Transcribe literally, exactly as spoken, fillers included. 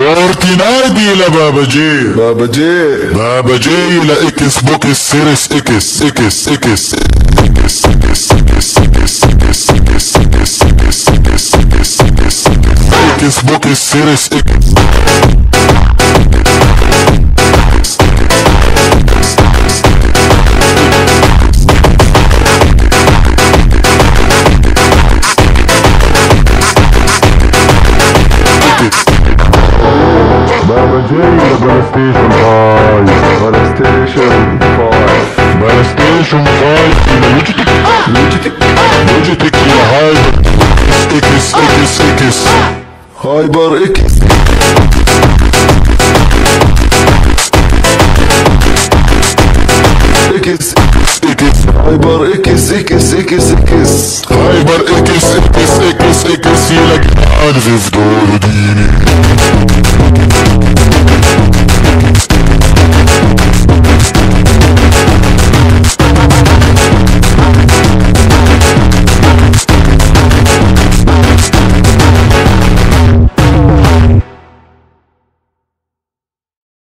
فورتنايت الى بابا جي. بابا جي بابا جي الى اكس بوكس سيريس اكس اكس اكس اكس اكس اكس اكس اكس اكس اكس اكس اكس اكس اكس اكس بوكس سيريس اكس. بابا جي بلا ستيشن فايف بلا ستيشن فايف بلا ستيشن فايف لوجيتك لوجيتك لوجيتك الى هايبر اكس اكس اكس هايبر اكس اكس اكس هايبر اكس اكس اكس اكس هايبر اكس اكس اكس اكس يلك عارف في دور ديني.